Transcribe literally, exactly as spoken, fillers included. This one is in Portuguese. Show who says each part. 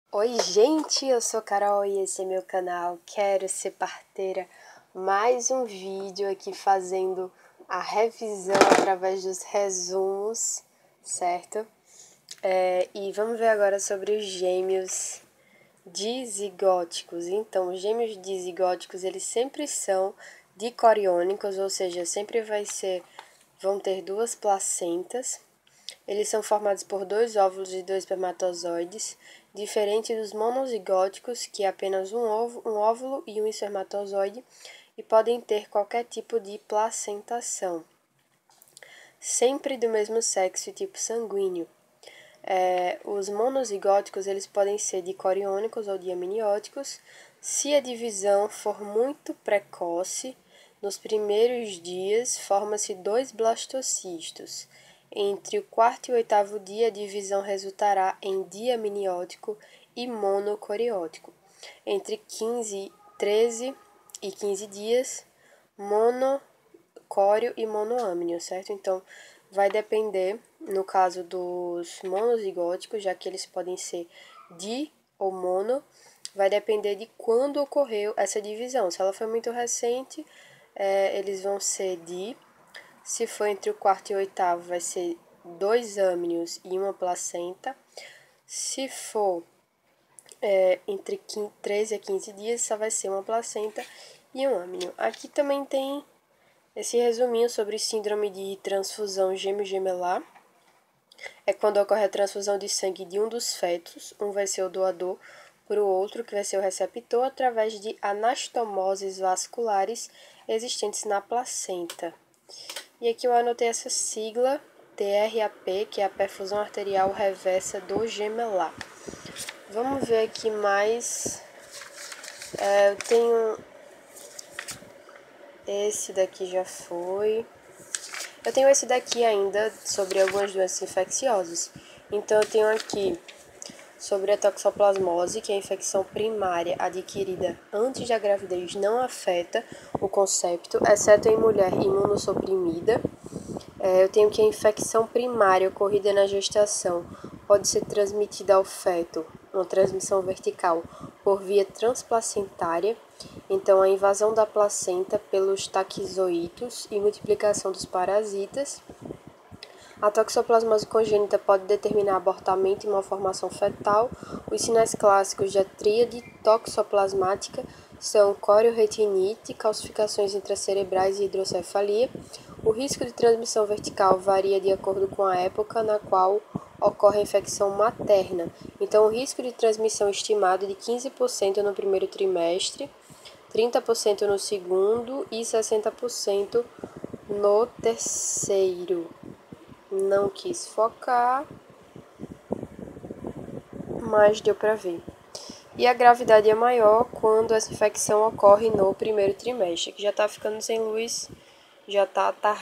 Speaker 1: Oi gente, eu sou Carol e esse é meu canal Quero Ser Parteira. Mais um vídeo aqui fazendo a revisão através dos resumos, certo? É, e vamos ver agora sobre os gêmeos dizigóticos. Então, os gêmeos dizigóticos, eles sempre são dicoriônicos, ou seja, sempre vai ser, vão ter duas placentas. Eles são formados por dois óvulos e dois espermatozoides, diferente dos monozigóticos, que é apenas um, ovo, um óvulo e um espermatozoide, e podem ter qualquer tipo de placentação. Sempre do mesmo sexo e tipo sanguíneo. É, os monozigóticos eles podem ser dicoriônicos ou diamnióticos. Se a divisão for muito precoce, nos primeiros dias forma-se dois blastocistos. Entre o quarto e o oitavo dia, a divisão resultará em diamniótico e monocoriótico. Entre quinze, treze e quinze dias, monocório e monoâmnio, certo? Então, vai depender, no caso dos monozigóticos, já que eles podem ser di ou mono, vai depender de quando ocorreu essa divisão. Se ela foi muito recente, é, eles vão ser di. Se for entre o quarto e o oitavo, vai ser dois âmnios e uma placenta. Se for é, entre treze a quinze dias, só vai ser uma placenta e um âmnio. Aqui também tem esse resuminho sobre síndrome de transfusão gêmeo-gemelar. É quando ocorre a transfusão de sangue de um dos fetos, um vai ser o doador, para o outro, que vai ser o receptor, através de anastomoses vasculares existentes na placenta. E aqui eu anotei essa sigla, T R A P, que é a perfusão arterial reversa do gemelar. Vamos ver aqui mais. É, eu tenho... Esse daqui já foi. Eu tenho esse daqui ainda, sobre algumas doenças infecciosas. Então, eu tenho aqui sobre a toxoplasmose, que é a infecção primária adquirida antes da gravidez não afeta o concepto, exceto em mulher imunossuprimida. É, eu tenho que a infecção primária ocorrida na gestação pode ser transmitida ao feto, uma transmissão vertical, por via transplacentária. Então, a invasão da placenta pelos taquizoítos e multiplicação dos parasitas. A toxoplasmose congênita pode determinar abortamento e malformação fetal. Os sinais clássicos da tríade toxoplasmática são corioretinite, calcificações intracerebrais e hidrocefalia. O risco de transmissão vertical varia de acordo com a época na qual ocorre a infecção materna. Então, o risco de transmissão estimado é de quinze por cento no primeiro trimestre, trinta por cento no segundo e sessenta por cento no terceiro. Não quis focar, mas deu para ver. E a gravidade é maior quando essa infecção ocorre no primeiro trimestre, que já tá ficando sem luz, já tá tarde.